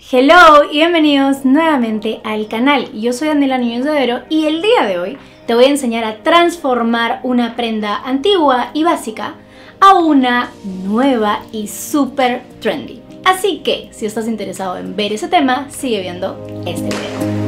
Hello y bienvenidos nuevamente al canal. Yo soy Daniela Núñez de Overo y el día de hoy te voy a enseñar a transformar una prenda antigua y básica a una nueva y súper trendy. Así que si estás interesado en ver ese tema, sigue viendo este video.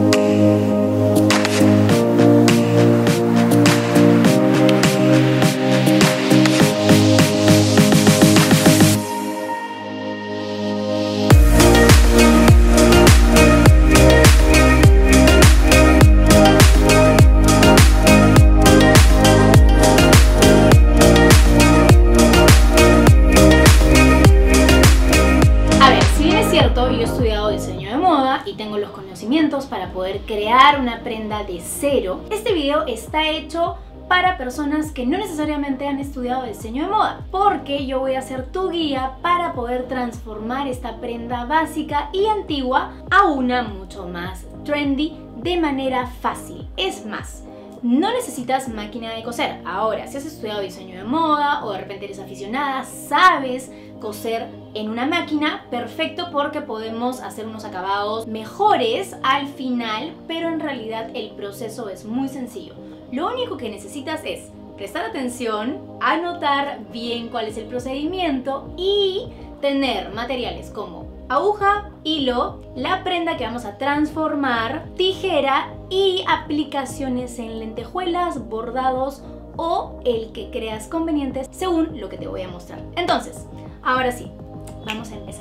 Yo he estudiado diseño de moda y tengo los conocimientos para poder crear una prenda de cero. Este video está hecho para personas que no necesariamente han estudiado diseño de moda, porque yo voy a ser tu guía para poder transformar esta prenda básica y antigua a una mucho más trendy de manera fácil. Es más, no necesitas máquina de coser. Ahora, si has estudiado diseño de moda o de repente eres aficionada, sabes coser en una máquina, perfecto, porque podemos hacer unos acabados mejores al final, pero en realidad el proceso es muy sencillo. Lo único que necesitas es prestar atención, anotar bien cuál es el procedimiento y tener materiales como aguja, hilo, la prenda que vamos a transformar, tijera y aplicaciones en lentejuelas, bordados o el que creas conveniente según lo que te voy a mostrar. Entonces, ahora sí, vamos a empezar.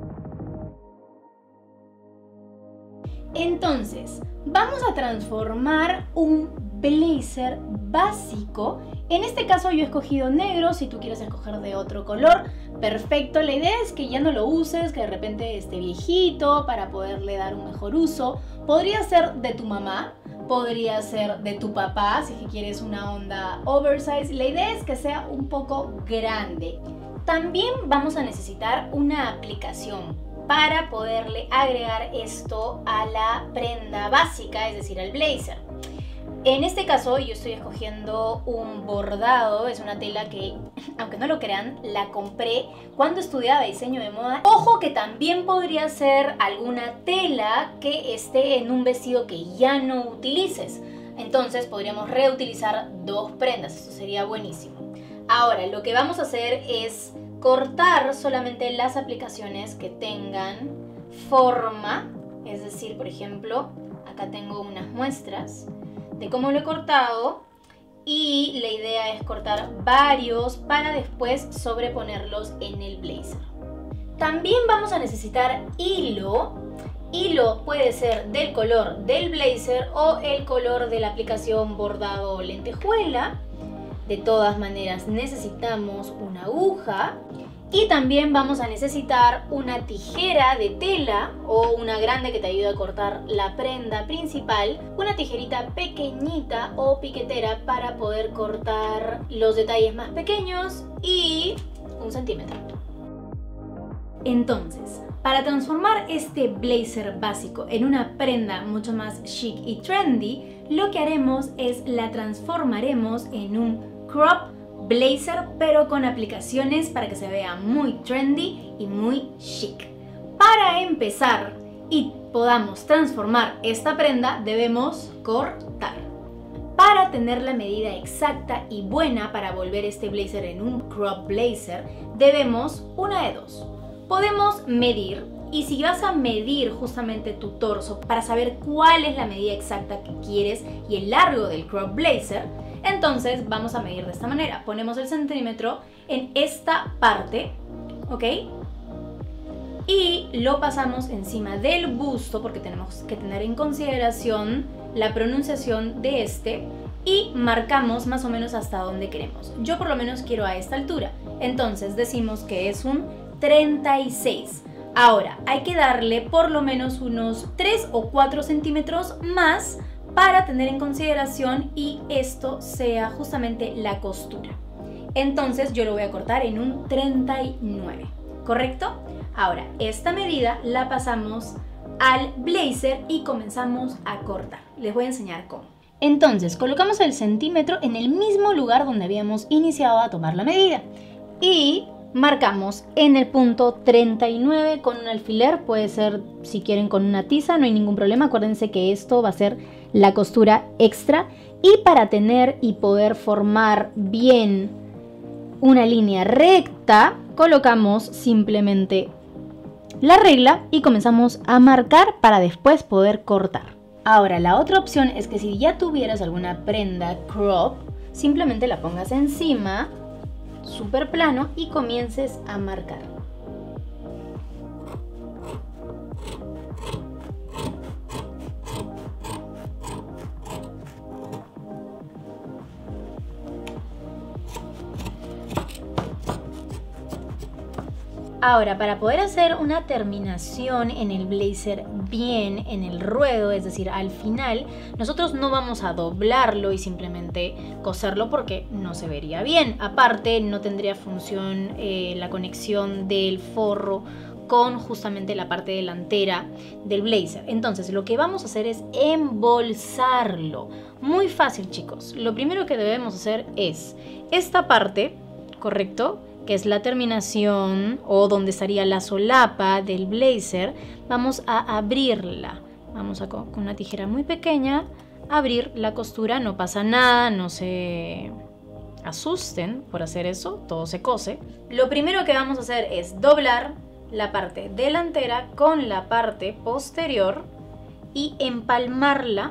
Entonces, vamos a transformar un blazer básico. En este caso yo he escogido negro. Si tú quieres escoger de otro color, perfecto. La idea es que ya no lo uses, que de repente esté viejito para poderle dar un mejor uso. Podría ser de tu mamá, podría ser de tu papá, si quieres una onda oversize. La idea es que sea un poco grande. También vamos a necesitar una aplicación para poderle agregar esto a la prenda básica, es decir, al blazer. En este caso yo estoy escogiendo un bordado, es una tela que, aunque no lo crean, la compré cuando estudiaba diseño de moda. Ojo que también podría ser alguna tela que esté en un vestido que ya no utilices. Entonces podríamos reutilizar dos prendas, esto sería buenísimo. Ahora, lo que vamos a hacer es cortar solamente las aplicaciones que tengan forma, es decir, por ejemplo, acá tengo unas muestras de cómo lo he cortado y la idea es cortar varios para después sobreponerlos en el blazer. También vamos a necesitar hilo. Hilo puede ser del color del blazer o el color de la aplicación bordado o lentejuela. De todas maneras necesitamos una aguja y también vamos a necesitar una tijera de tela o una grande que te ayude a cortar la prenda principal, una tijerita pequeñita o piquetera para poder cortar los detalles más pequeños y 1 centímetro. Entonces, para transformar este blazer básico en una prenda mucho más chic y trendy, lo que haremos es la transformaremos en un crop blazer, pero con aplicaciones para que se vea muy trendy y muy chic. Para empezar y podamos transformar esta prenda, debemos cortar. Para tener la medida exacta y buena para volver este blazer en un crop blazer, debemos una de dos. Podemos medir, y si vas a medir justamente tu torso para saber cuál es la medida exacta que quieres y el largo del crop blazer, entonces vamos a medir de esta manera. Ponemos el centímetro en esta parte, ¿ok? Y lo pasamos encima del busto porque tenemos que tener en consideración la pronunciación de este y marcamos más o menos hasta donde queremos. Yo por lo menos quiero a esta altura, entonces decimos que es un 36. Ahora, hay que darle por lo menos unos 3 o 4 centímetros más para tener en consideración y esto sea justamente la costura. Entonces yo lo voy a cortar en un 39, ¿correcto? Ahora, esta medida la pasamos al blazer y comenzamos a cortar. Les voy a enseñar cómo. Entonces, colocamos el centímetro en el mismo lugar donde habíamos iniciado a tomar la medida y Marcamos en el punto 39 con un alfiler, puede ser si quieren con una tiza, no hay ningún problema. Acuérdense que esto va a ser la costura extra, y para tener y poder formar bien una línea recta, colocamos simplemente la regla y comenzamos a marcar para después poder cortar. Ahora, la otra opción es que si ya tuvieras alguna prenda crop, simplemente la pongas encima, súper plano, y comiences a marcar. Ahora, para poder hacer una terminación en el blazer bien en el ruedo, es decir, al final, nosotros no vamos a doblarlo y simplemente coserlo porque no se vería bien. Aparte, no tendría función la conexión del forro con justamente la parte delantera del blazer. Entonces, lo que vamos a hacer es embolsarlo. Muy fácil, chicos. Lo primero que debemos hacer es esta parte, ¿correcto?, que es la terminación o donde estaría la solapa del blazer. Vamos a abrirla. Vamos a con una tijera muy pequeña abrir la costura. No pasa nada, no se asusten por hacer eso, todo se cose. Lo primero que vamos a hacer es doblar la parte delantera con la parte posterior y empalmarla.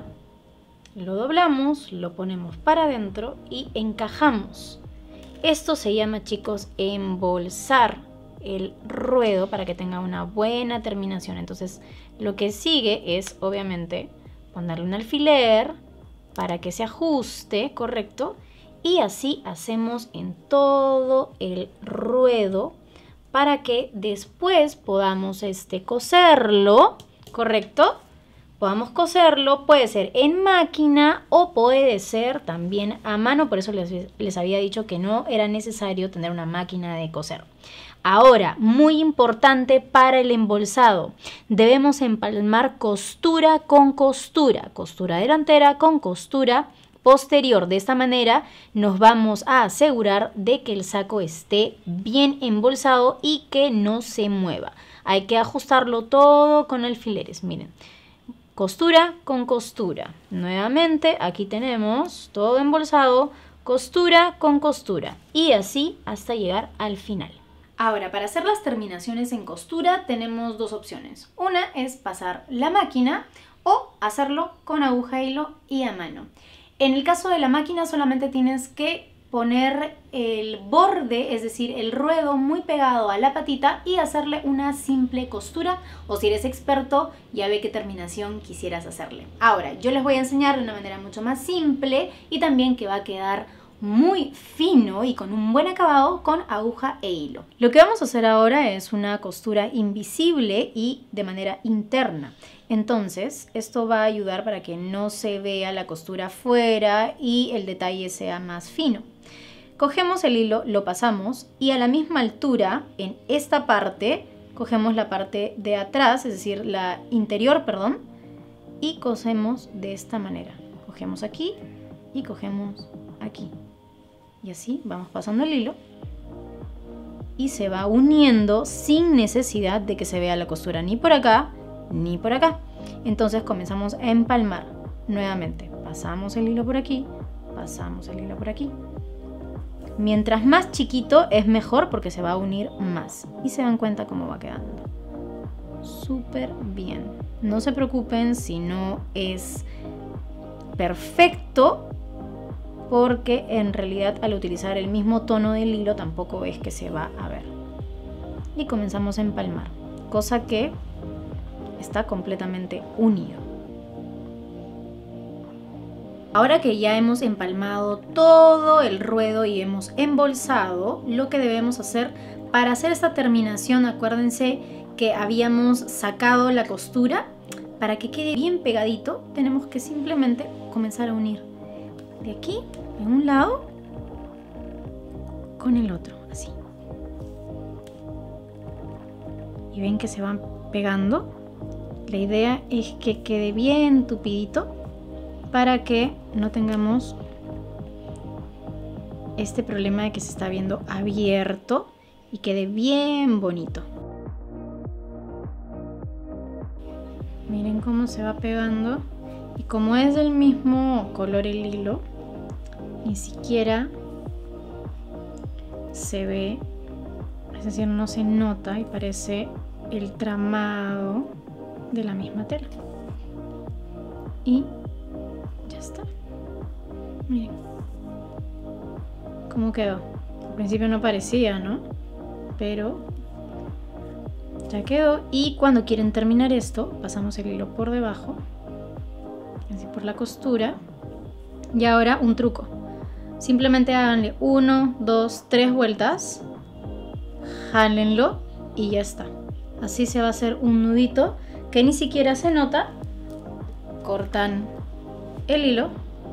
Lo doblamos, lo ponemos para adentro y encajamos. Esto se llama, chicos, embolsar el ruedo para que tenga una buena terminación. Entonces, lo que sigue es, obviamente, ponerle un alfiler para que se ajuste, ¿correcto? Y así hacemos en todo el ruedo para que después podamos coserlo, ¿correcto? Podamos coserlo, puede ser en máquina o puede ser también a mano. Por eso les había dicho que no era necesario tener una máquina de coser. Ahora, muy importante para el embolsado, debemos empalmar costura con costura, costura delantera con costura posterior. De esta manera nos vamos a asegurar de que el saco esté bien embolsado y que no se mueva. Hay que ajustarlo todo con alfileres, miren. Costura con costura. Nuevamente, aquí tenemos todo embolsado, costura con costura. Y así hasta llegar al final. Ahora, para hacer las terminaciones en costura tenemos dos opciones. Una es pasar la máquina o hacerlo con aguja, hilo y a mano. En el caso de la máquina solamente tienes que poner el borde, es decir, el ruedo muy pegado a la patita y hacerle una simple costura, o si eres experto ya ve qué terminación quisieras hacerle. Ahora, yo les voy a enseñar de una manera mucho más simple y también que va a quedar muy fino y con un buen acabado con aguja e hilo. Lo que vamos a hacer ahora es una costura invisible y de manera interna. Entonces, esto va a ayudar para que no se vea la costura afuera y el detalle sea más fino. Cogemos el hilo, lo pasamos y a la misma altura, en esta parte, cogemos la parte de atrás, es decir, la interior, perdón, y cosemos de esta manera. Cogemos aquí y cogemos aquí. Y así vamos pasando el hilo y se va uniendo sin necesidad de que se vea la costura ni por acá ni por acá. Entonces comenzamos a empalmar nuevamente. Pasamos el hilo por aquí, pasamos el hilo por aquí. Mientras más chiquito es mejor porque se va a unir más. Y se dan cuenta cómo va quedando. Súper bien. No se preocupen si no es perfecto, porque en realidad al utilizar el mismo tono del hilo tampoco es que se va a ver. Y comenzamos a empalmar, cosa que está completamente unido. Ahora que ya hemos empalmado todo el ruedo y hemos embolsado, lo que debemos hacer para hacer esta terminación, acuérdense que habíamos sacado la costura. Para que quede bien pegadito, tenemos que simplemente comenzar a unir de aquí, en un lado, con el otro, así. Y ven que se van pegando. La idea es que quede bien tupidito para que no tengamos este problema de que se está viendo abierto y quede bien bonito. Miren cómo se va pegando, y como es del mismo color el hilo, ni siquiera se ve, es decir, no se nota y parece el tramado de la misma tela. Y ya está. Miren cómo quedó. Al principio no parecía, ¿no? Pero ya quedó. Y cuando quieren terminar esto, pasamos el hilo por debajo, así por la costura. Y ahora un truco. Simplemente háganle 1, 2, 3 vueltas, jálenlo y ya está. Así se va a hacer un nudito que ni siquiera se nota. Cortan el hilo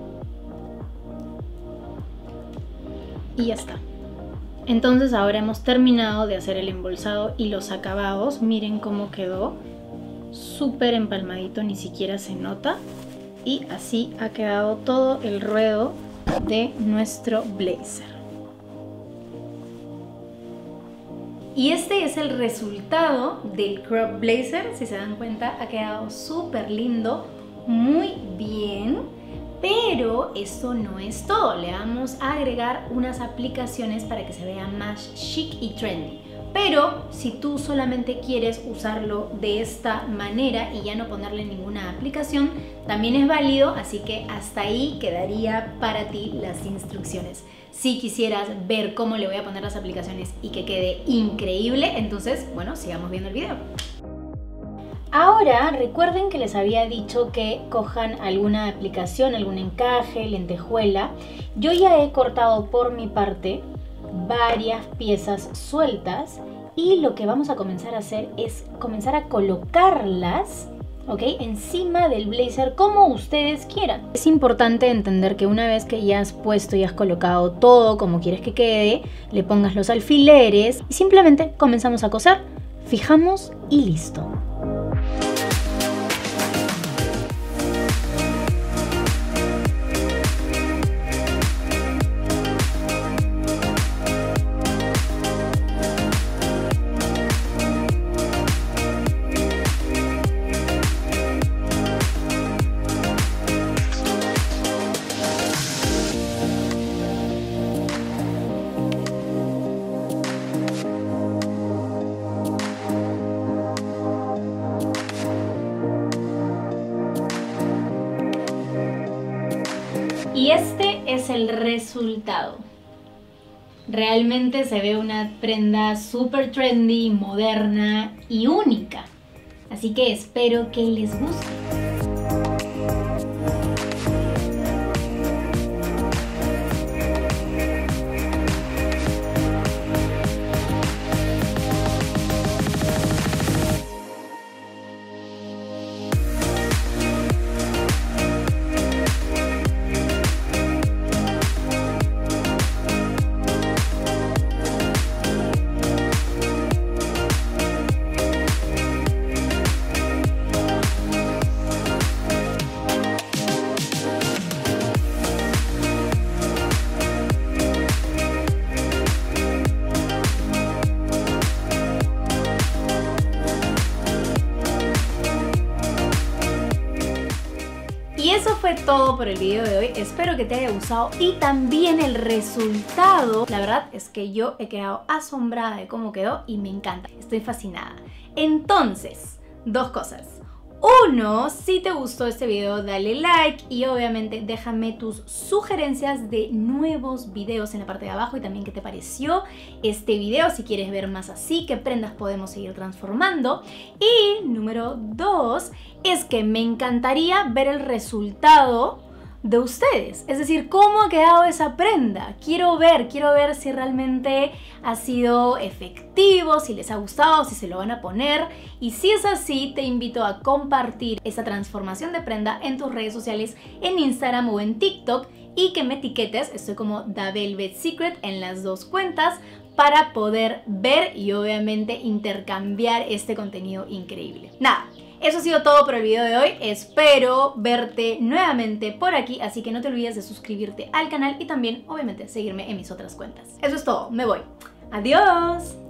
y ya está. Entonces ahora hemos terminado de hacer el embolsado y los acabados. Miren cómo quedó, súper empalmadito, ni siquiera se nota. Y así ha quedado todo el ruedo de nuestro blazer. Y este es el resultado del crop blazer. Si se dan cuenta, ha quedado súper lindo, muy bien. Pero esto no es todo. Le vamos a agregar unas aplicaciones para que se vea más chic y trendy. Pero si tú solamente quieres usarlo de esta manera y ya no ponerle ninguna aplicación, también es válido, así que hasta ahí quedaría para ti las instrucciones. Si quisieras ver cómo le voy a poner las aplicaciones y que quede increíble, entonces, bueno, sigamos viendo el video. Ahora recuerden que les había dicho que cojan alguna aplicación, algún encaje, lentejuela. Yo ya he cortado por mi parte varias piezas sueltas y lo que vamos a comenzar a hacer es comenzar a colocarlas, ¿ok?, encima del blazer como ustedes quieran. Es importante entender que una vez que ya has puesto y has colocado todo como quieres que quede, le pongas los alfileres y simplemente comenzamos a coser, fijamos y listo. Y este es el resultado. Realmente se ve una prenda súper trendy, moderna y única. Así que espero que les guste. Y eso fue todo por el video de hoy. Espero que te haya gustado y también el resultado. La verdad es que yo he quedado asombrada de cómo quedó y me encanta. Estoy fascinada. Entonces, dos cosas. Uno, si te gustó este video, dale like y obviamente déjame tus sugerencias de nuevos videos en la parte de abajo y también qué te pareció este video, si quieres ver más así, qué prendas podemos seguir transformando. Y número dos, es que me encantaría ver el resultado de ustedes, es decir, cómo ha quedado esa prenda. Quiero ver si realmente ha sido efectivo, si les ha gustado, si se lo van a poner. Y si es así, te invito a compartir esta transformación de prenda en tus redes sociales, en Instagram o en TikTok, y que me etiquetes. Estoy como The Velvet Secret en las dos cuentas para poder ver y obviamente intercambiar este contenido increíble. Nada, eso ha sido todo por el video de hoy. Espero verte nuevamente por aquí, así que no te olvides de suscribirte al canal y también, obviamente, seguirme en mis otras cuentas. Eso es todo, me voy. ¡Adiós!